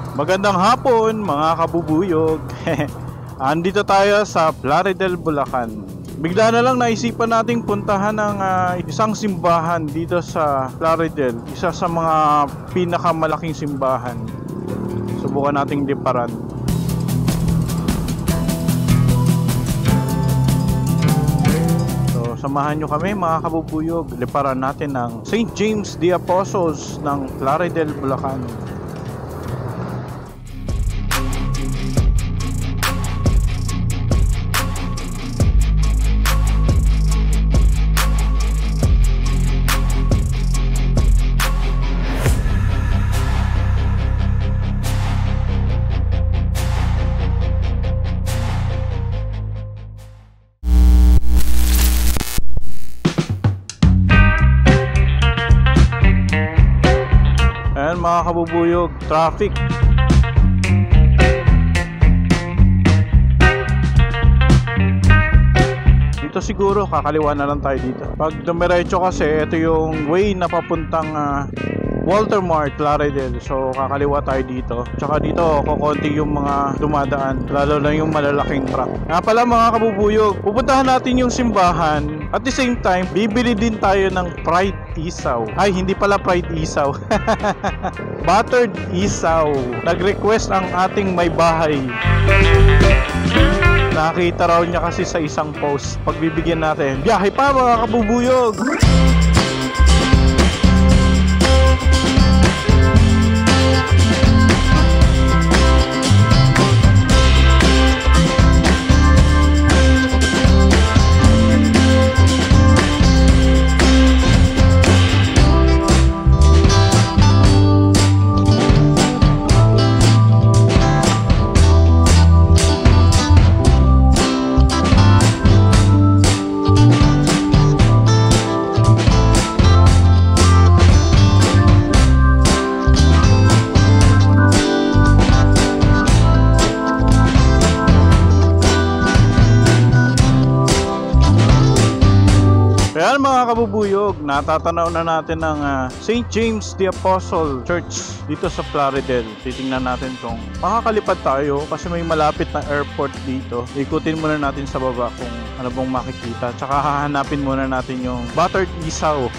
Magandang hapon mga kabubuyog. Andito tayo sa Plaridel, Bulacan. Bigla na lang naisipan nating puntahan ng isang simbahan dito sa Plaridel. Isa sa mga pinakamalaking simbahan. Subukan nating liparan. So samahan nyo kami mga kabubuyog. Liparan natin ng St. James the Apostles ng Plaridel, Bulacan. Ayan mga kabubuyog, traffic. Dito siguro, kakaliwa na lang tayo dito. Pag dumiretso kasi, ito yung way na papuntang Walter Mart, Plaridel. So kakaliwa tayo dito. Tsaka dito, kukonti yung mga dumadaan. Lalo na yung malalaking truck. Nga pala mga kabubuyog, pupuntahan natin yung simbahan. At the same time, bibili din tayo ng fried isaw. Ay, hindi pala fried isaw. Buttered isaw. Nag-request ang ating may bahay. Nakita raw niya kasi sa isang post. Pagbibigyan natin. Biyahe pa mga kabubuyog! Kaya mga kabubuyog, natatanaw na natin ng St. James the Apostle Church dito sa Plaridel. Titingnan natin kung makakalipad tayo kasi may malapit na airport dito. Ikutin muna natin sa baba kung ano bang makikita. Tsaka hahanapin muna natin yung buttered isaw.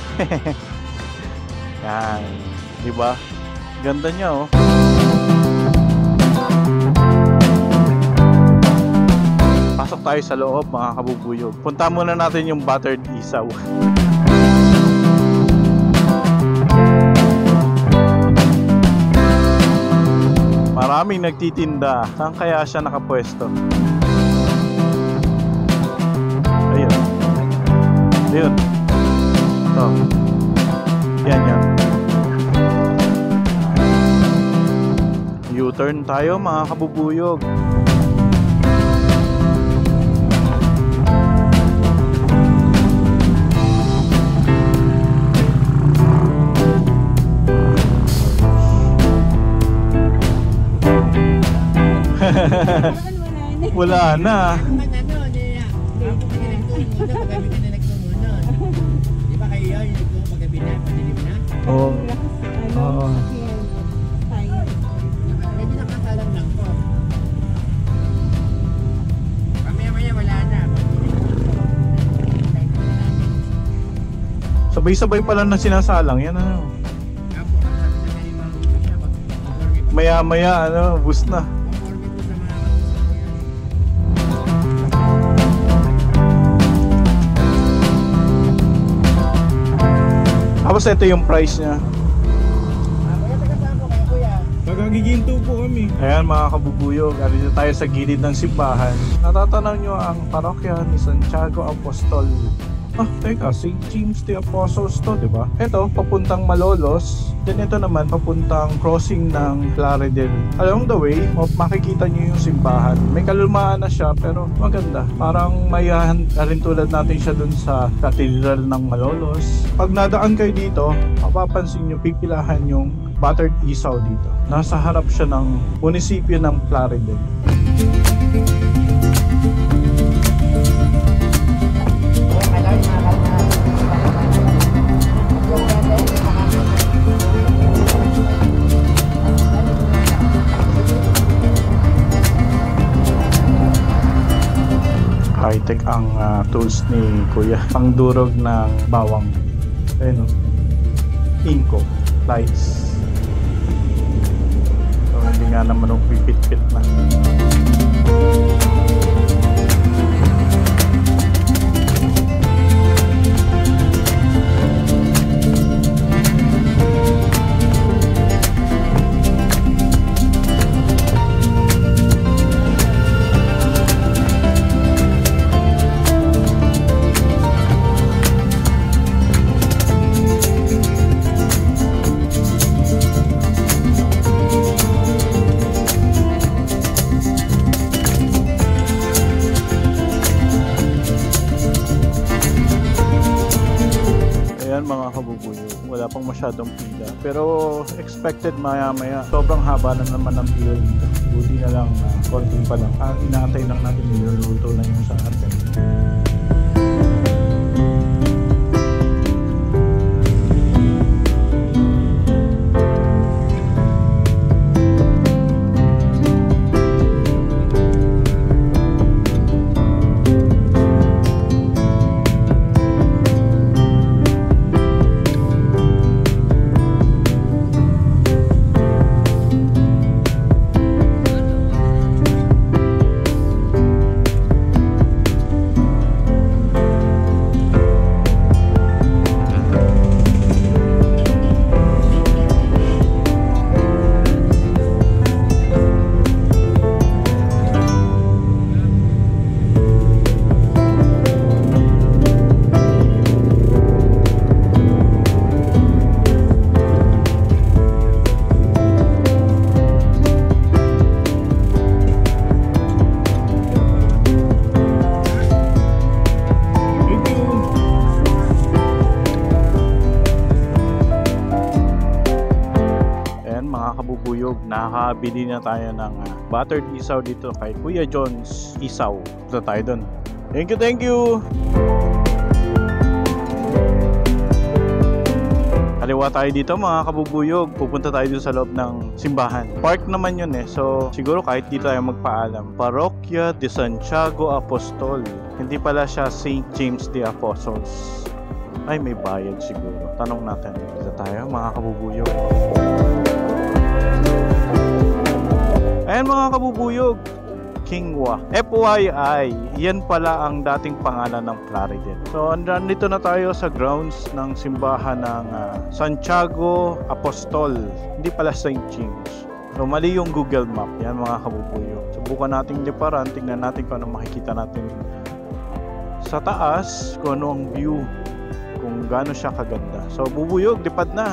Yan, diba? Ganda niya oh. Pasok tayo sa loob mga kabubuyog. Punta muna natin yung buttered isaw. Maraming nagtitinda. Saan kaya siya nakapwesto? Ayun. Ayun. Ito. Yan yan. U-turn tayo mga kabubuyog. Wala na. Di ba kayo yung nagpapagabi na, padilim na? Oo. Oo. Medyo nakasalang lang po. Mamaya wala na. Sabay-sabay pala na sinasalang. Yan ano. Maya-maya ano, bus na. Tapos ito yung price niya. Magagiginto po kami. Ayan mga kabubuyog, dito tayo sa gilid ng simbahan. Natatanaw nyo ang parokya ni Santiago Apostol. Teka, St. James the Apostles to, diba? Ito, papuntang Malolos. Then ito naman, papuntang crossing ng Plaridel. Along the way, makikita nyo yung simbahan. May kalumaan na siya, pero maganda. Parang may rin tulad natin siya dun sa Cathedral ng Malolos. Pag nadaan kayo dito, mapapansin nyo, pipilahan yung buttered isaw dito. Nasa harap siya ng munisipyo ng Plaridel. automatic ang tools ni Kuya. Pangdurog ng bawang. Ayun o. Inco. Lights. So, hindi nga naman pipit-pit na. Mga kabubuyo, wala pang masyadong pila, pero expected maya sobrang haba na naman ang pila dito. Buti na lang konti pa lang, inaantay lang natin niluluto na yung sa atin. Nakabili na tayo ng buttered isaw dito kay Kuya John's Isaw. Punta tayo dun. Thank you! Kaliwa tayo dito mga kabubuyog. Pupunta tayo dun sa loob ng simbahan. Park naman yun eh. So siguro kahit dito tayo magpaalam. Parokya de Santiago Apostol. Hindi pala siya St. James de Apostles. Ay, may bayad siguro. Tanong natin. Dito tayo mga kabubuyog. Ayan mga kabubuyog, Kingwa. FYI, yan pala ang dating pangalan ng Plaridel. So, nandito na tayo sa grounds ng simbahan ng Santiago Apostol. Hindi pala St. James. So, mali yung Google Map. Yan mga kabubuyog. Subukan nating liparan. Tingnan natin kung ano makikita natin sa taas, kung ano ang view, kung gaano siya kaganda. So, bubuyog, lipad na.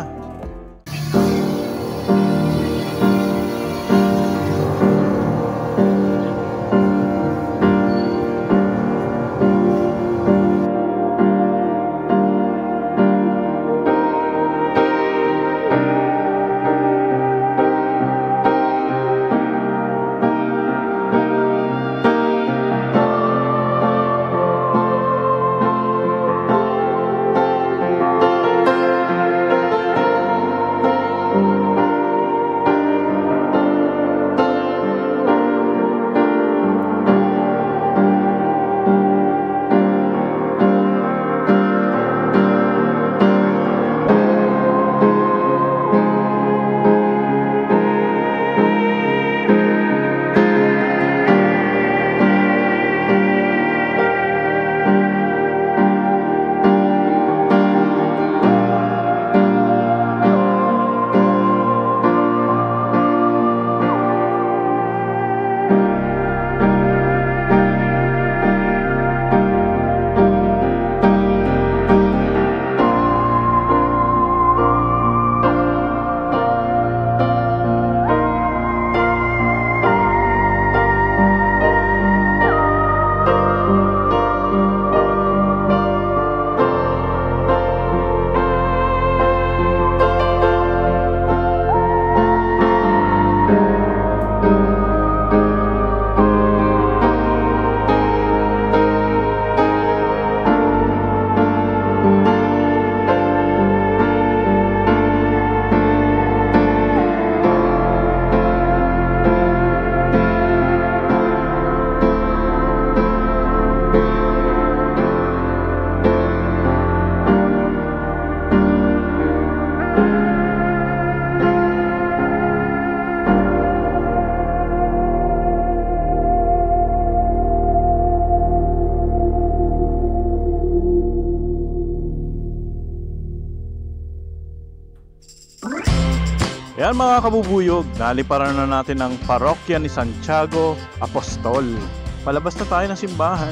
Ayan mga kabubuyog, naliparan na natin ang parokya ni Santiago Apostol. Palabas na tayo ng simbahan.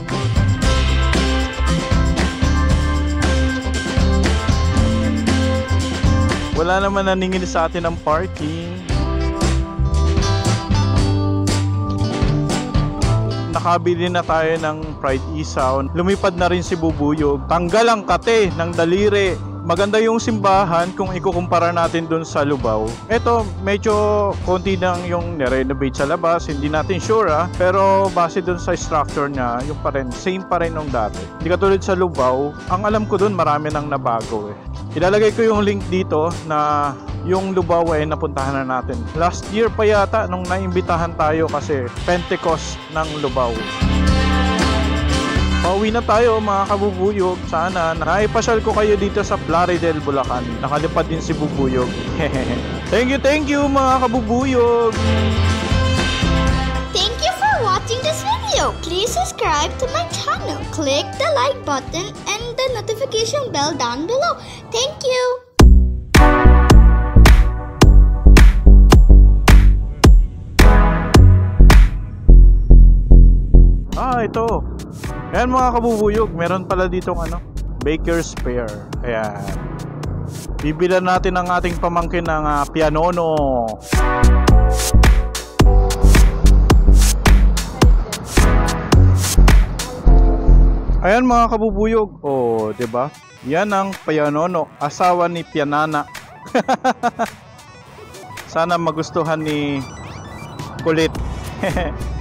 Wala naman naningil sa atin ng parking. Nakabili na tayo ng fried isaw. Lumipad na rin si Bubuyog. Tanggal ang kate ng daliri. Maganda yung simbahan kung ikukumpara natin dun sa Lubao. Ito, medyo konti nang yung nirenovate sa labas. Hindi natin sure pero base dun sa structure niya, yung pa rin, same pa rin nung dati. Hindi katulad sa Lubao, ang alam ko dun marami nang nabago eh. Ilalagay ko yung link dito na yung Lubao ay napuntahan na natin. Last year pa yata nung naimbitahan tayo kasi Pentecost ng Lubao. Pauwi na tayo mga kabubuyog. Sana naipasyal ko kayo dito sa Plaridel, Bulacan. Nakalipad din si Bubuyog. Thank you mga kabubuyog. Thank you for watching this video. Please subscribe to my channel. Click the like button and the notification bell down below. Thank you. Ito. Ayan mga kabubuyog, meron pala ditong Baker's Pear. Ayan. Bibilan natin ang ating pamangkin ng pianono. Ayan mga kabubuyog. Oh, 'di ba? Yan ang pianono, asawa ni Pianana. Sana magustuhan ni Kulit.